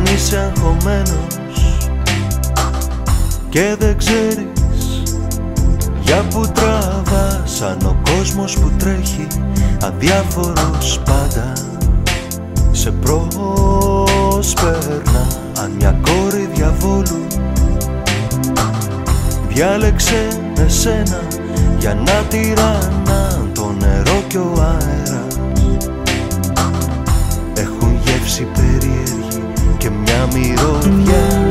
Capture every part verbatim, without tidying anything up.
Αν είσαι αγχωμένος και δεν ξέρεις για που τραβάς, αν ο κόσμος που τρέχει αδιάφορος πάντα σε προσπερνά, αν μια κόρη διαβόλου διάλεξε εσένα για να τυραννά το νερό και ο αέρας, έχουν γεύση περίεργη και μια μυρωδιά.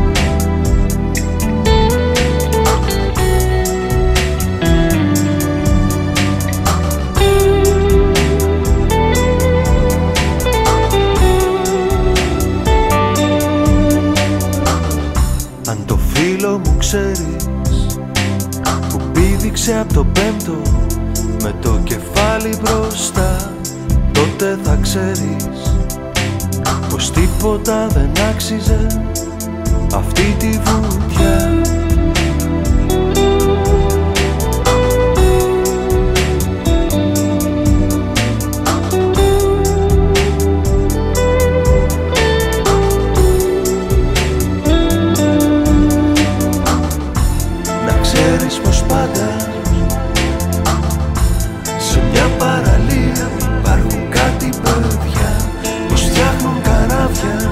Αν το φίλο μου ξέρεις που πήδηξε απ' το πέμπτο με το κεφάλι μπροστά, τότε θα ξέρεις πως τίποτα δεν άξιζε αυτή τη βουτιά. Να ξέρεις πως πάντα σε μια παραλία υπάρχουν κάτι παιδιά, πως φτιάχνουν καράβια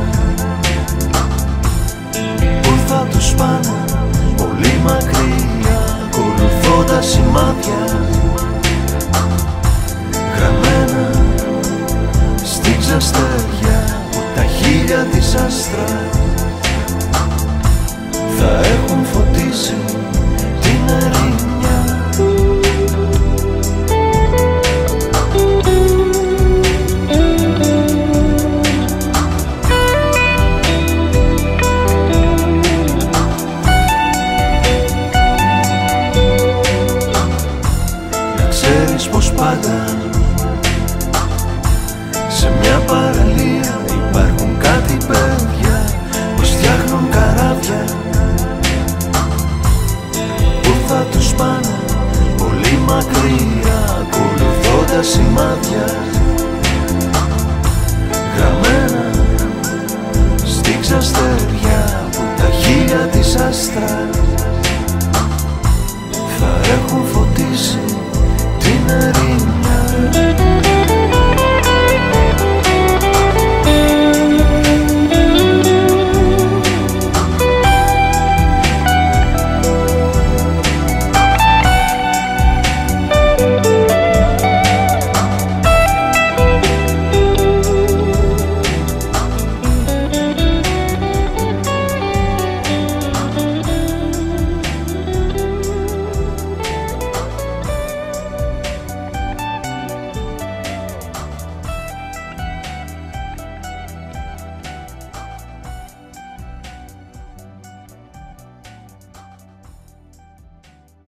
που θα τους πάνε πολύ μακριά, ακολουθώντας σημάδια γραμμένα στην ξαστεριά, που τα χείλια της άστρα θα έχουν φωτίσει την ερημιά. Να ξέρεις πως πάντα σε μια παραλία υπάρχουν κάτι παιδιά, πως φτιάχνουν καράβια που θα τους πάνε πολύ μακριά, ακολουθώντας σημάδια γραμμένα στην ξαστεριά, που τα χείλια της άστρα θα έχουν φωτίσει την ερημιά.